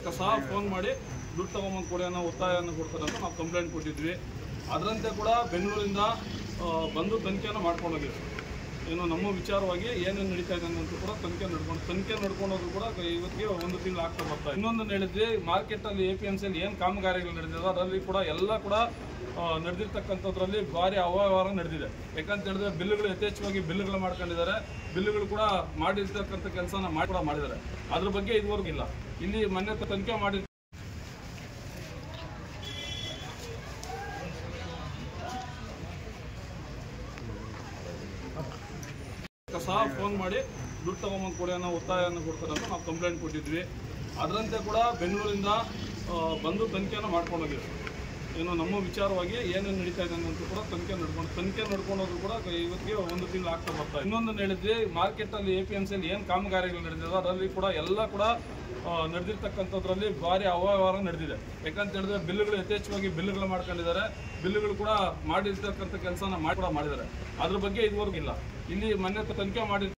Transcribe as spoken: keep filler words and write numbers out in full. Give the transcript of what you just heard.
ಸಹ ಫೋನ್ ಮಾಡಿ ದುಡ್ಡು ತಗೊಂಬಂದು ಕೊಡಿ ಅನ್ನೋ ಒತ್ತಾಯವನ್ನು ಕೊಡ್ತಾರೆ ಅಂತ ನಾವು ಕಂಪ್ಲೇಂಟ್ ಕೊಟ್ಟಿದ್ವಿ. ಅದರಂತೆ ಕೂಡ ಬೆಂಗಳೂರಿಂದ ಬಂದು ತನಿಖೆಯನ್ನು ಮಾಡ್ಕೊಂಡು ಹೋಗಿದ್ವಿ. ಏನು ನಮ್ಮ ವಿಚಾರವಾಗಿ ಏನೇನು ನಡೀತಾ ಇದೆ ಅಂತ ಕೂಡ ತನಿಖೆ ನಡ್ಕೊಂಡು ತನಿಖೆ ನಡ್ಕೊಂಡೋದ್ರು ಕೂಡ ಇವತ್ತಿಗೆ ಒಂದು ತಿಂಗಳು ಆಗ್ತಾ ಬರ್ತಾರೆ. ಇನ್ನೊಂದು ಹೇಳಿದ್ವಿ, ಮಾರ್ಕೆಟಲ್ಲಿ ಎ ಪಿ ಎಮ್ ಸಿಯಲ್ಲಿ ಏನು ಕಾಮಗಾರಿಗಳು ನಡೆದಿದೆ ಅದರಲ್ಲಿ ಕೂಡ ಎಲ್ಲ ಕೂಡ ನಡೆದಿರ್ತಕ್ಕಂಥದ್ರಲ್ಲಿ ಭಾರಿ ಅವ್ಯವಹಾರ ನಡೆದಿದೆ. ಯಾಕಂತ ಹೇಳಿದ್ರೆ ಬಿಲ್లుಗಳು ಯಥೇಚ್ಛವಾಗಿ ಬಿಲ್లుಗಳು ಮಾಡ್ಕೊಂಡಿದ್ದಾರೆ. ಬಿಲ್లుಗಳು ಕೂಡ ಮಾಡಿರ್ತಕ್ಕಂಥ ಕೆಲಸನ ಮಾಡಿ ಕೂಡ ಮಾಡಿದ್ದಾರೆ. ಅದ್ರ ಬಗ್ಗೆ ಇದುವರೆಗೂ ಇಲ್ಲ. ಇಲ್ಲಿ ಮೊನ್ನೆ ತನಿಖೆ ಮಾಡಿ ಸಹ ಫೋನ್ ಮಾಡಿ ದುಡ್ಡು ತಗೊಂಬಂದು ಕೊಡಿ ಅನ್ನೋ ಒತ್ತಾಯವನ್ನು ಕೊಡ್ತಾರೆ ಅಂತ ನಾವು ಕಂಪ್ಲೇಂಟ್ ಕೊಟ್ಟಿದ್ವಿ. ಅದರಂತೆ ಕೂಡ ಬೆಂಗಳೂರಿಂದ ಬಂದು ತನಿಖೆಯನ್ನು ಮಾಡ್ಕೊಂಡು ಹೋಗಿದ್ವಿ. ಏನು ನಮ್ಮ ವಿಚಾರವಾಗಿ ಏನೇನು ನಡೀತಾ ಇದೆ ಅಂತ ಕೂಡ ತನಿಖೆ ನಡ್ಕೊಂಡು ತನಿಖೆ ನಡ್ಕೊಂಡೋದ್ರು ಕೂಡ ಇವತ್ತಿಗೆ ಒಂದು ತಿಂಗಳು ಆಗ್ತಾ ಬರ್ತಾರೆ. ಇನ್ನೊಂದು ಹೇಳಿದ್ವಿ, ಮಾರ್ಕೆಟಲ್ಲಿ ಎ ಪಿ ಎಮ್ ಸಿಯಲ್ಲಿ ಏನು ಕಾಮಗಾರಿಗಳು ನಡೆದಿದೆ ಅದರಲ್ಲಿ ಕೂಡ ಎಲ್ಲ ಕೂಡ ನಡೆದಿರ್ತಕ್ಕಂಥದ್ರಲ್ಲಿ ಭಾರಿ ಅವ್ಯವಹಾರ ನಡೆದಿದೆ. ಯಾಕಂತ ಹೇಳಿದ್ರೆ ಬಿಲ್లుಗಳು ಯಥೇಚ್ಛವಾಗಿ ಬಿಲ್లుಗಳು ಮಾಡ್ಕೊಂಡಿದ್ದಾರೆ. ಬಿಲ್లుಗಳು ಕೂಡ ಮಾಡಿರ್ತಕ್ಕಂಥ ಕೆಲಸನ ಮಾಡಿ ಕೂಡ ಮಾಡಿದ್ದಾರೆ. ಅದ್ರ ಬಗ್ಗೆ ಇದುವರೆಗೂ ಇಲ್ಲ. ಇಲ್ಲಿ ಮೊನ್ನೆ ತನಿಖೆ ಮಾಡಿ